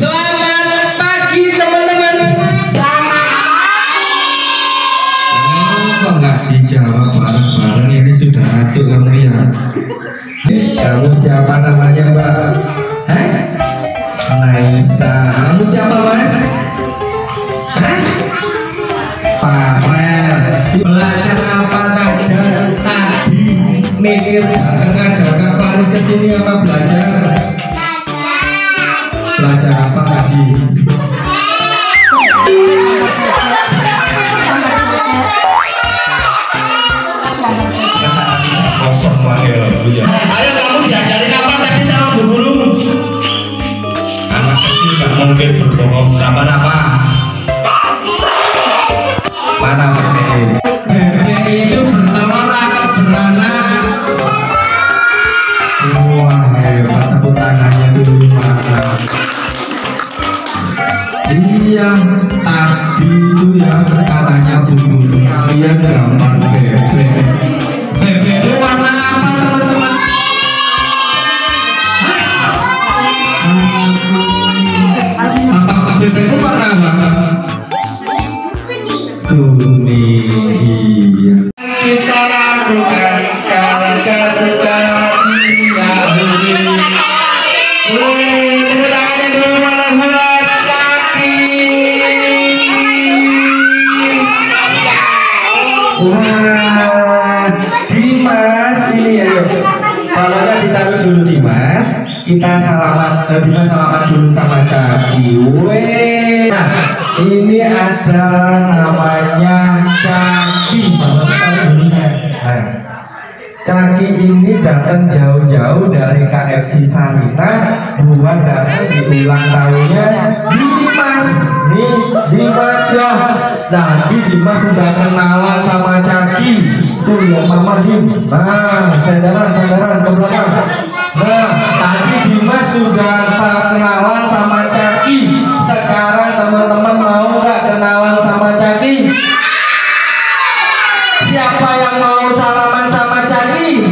Selamat pagi teman-teman. Kok nggak dijawab bareng-bareng, ini sudah atuk kamu ya. Kamu siapa namanya Mbak? Hah? Naisa. Kamu siapa Mas? Hah? Farel. Belajar apa aja tadi? Mikir ada Kak Faris kesini apa belajar? Belajar apa tadi? Kosong lagi ya. Ayo kamu diajarin apa tadi sama Bu Guru? Anak kecil nggak mungkin berbohong sama apa? Mana bebek? Bebek itu bertelur atau beranak? Wah hebat, tepuk tangannya dulu mana? Iya tadi itu ya katanya Bu Guru kalian gambar bebek. Bebek itu warna apa teman-teman? Apa bebek itu warna apa? Kuning. Iya. Kita lakukan karena secara Dimas ini ya. Kalau ditaruh dulu Dimas, kita salaman. Dimas salaman dulu sama Caki. Nah, ini adalah namanya Caki. Taruh dulu saya. Caki ini datang jauh-jauh dari KFC Sarina buat datang di ulang tahunnya Dimas. Nih Dimas ya. Tadi Dimas sudah kenalan sama Caki. Tuh lihat mama Dim. Nah, sandaran ke belakang. Nah, tadi Dimas sudah kenalan sama Caki. Sekarang teman-teman mau nggak kenalan sama Caki? Siapa yang mau salaman sama Caki?